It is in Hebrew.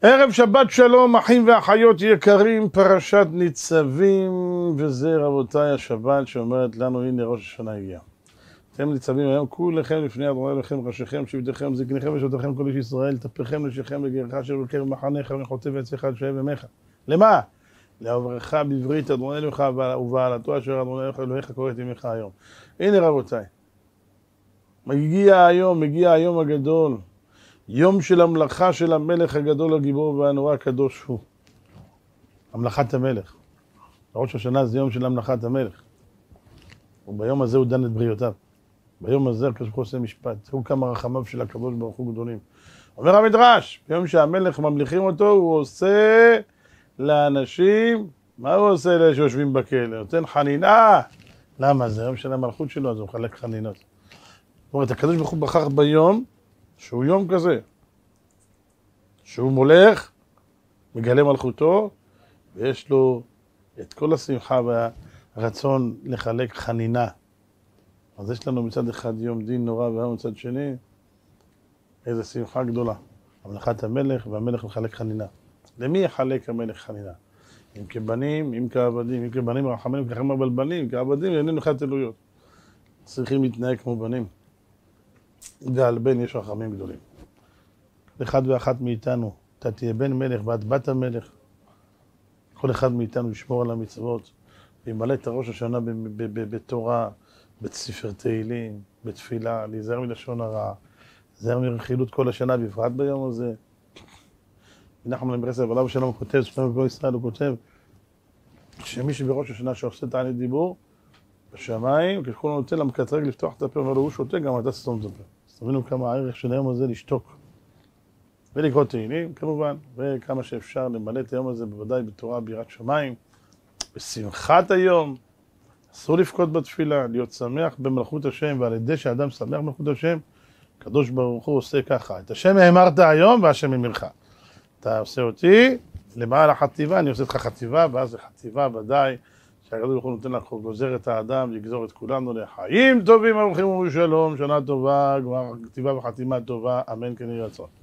ערב שבת שלום, אחים ואחיות יקרים, פרשת ניצבים, וזה רבותיי השבת שאומרת לנו, הנה ראש השנה הגיע. אתם ניצבים היום, כולכם לפני אדוני אלוהיכם, ראשיכם, שבטיכם, זקניכם ושבטיכם כל איש ישראל, טפכם נשיכם לגרך אשר בקרב מחניך וחוטב עציך עד שואב ימיך. למה? לעברך בברית אדוני אלוהיך ובעלתו אשר אדוני אלוהיך קורא את ימיך היום. הנה רבותיי, מגיע היום הגדול. יום של המלאכה של המלך הגדול, הגיבור והנורא הקדוש הוא. המלאכת המלך. ראש השנה זה יום של המלאכת המלך. וביום הזה הוא דן את בריאותיו. ביום הזה הקדוש ברוך הוא עושה משפט. הוא כמה רחמיו של הקדוש ברוך הוא גדולים. אומר המדרש, ביום שהמלך ממליכים אותו, הוא עושה לאנשים, מה הוא עושה לאלה שיושבים בכלא? נותן חנינה. למה? זה יום של המלכות שלו, אז הוא מחלק חנינות. זאת אומרת, הקדוש ברוך הוא בחר ביום, שהוא יום כזה, שהוא מולך, מגלה מלכותו, ויש לו את כל השמחה והרצון לחלק חנינה. אז יש לנו מצד אחד יום דין נורא, והיום מצד שני, איזו שמחה גדולה. המלאכת המלך, והמלך מחלק חנינה. למי יחלק המלך חנינה? אם כבנים, אם כעבדים, אם כבנים רחמנים, ככם הבלבלים, כעבדים, איננו חד תלויות. צריכים להתנהג כמו בנים. ועל בן יש רחמים גדולים. אחד ואחת מאיתנו, אתה תהיה בן מלך ואת בת המלך. כל אחד מאיתנו ישמור על המצוות, וימלא את הראש השנה בתורה, בספר תהילים, בתפילה, להיזהר מלשון הרע, להיזהר מרכילות כל השנה, בפרט ביום הזה. נחמן בן ברסלב עליו השלום הוא כותב, ספר בגוי ישראל הוא כותב, שמי שבראש השנה שעושה תענית דיבור, בשמיים, כשכולו נותן למקטרג לפתוח את הפה, אומר לו, הוא שותה, גם אתה סתום את הפה. אז תבינו כמה הערך של היום הזה לשתוק. ולקרוא תהילים, כמובן, וכמה שאפשר למלא את היום הזה, בוודאי בתורה, ביראת שמיים, בשמחת היום. אסור לפקוד בתפילה, להיות שמח במלכות השם, ועל ידי שאדם שמח במלכות השם, הקדוש ברוך הוא עושה ככה, את השם האמרת היום, והשם ימירך. אתה עושה אותי למעלה החטיבה, אני עושה לך חטיבה, ואז זה חטיבה ודאי, שהקדוש ברוך הוא נותן לך, גוזר את האדם, לגזור את כולנו לחיים טובים, הולכים ובשלום, שנה טובה, גמר כתיבה וחתימה טובה, אמן כן יהי רצון.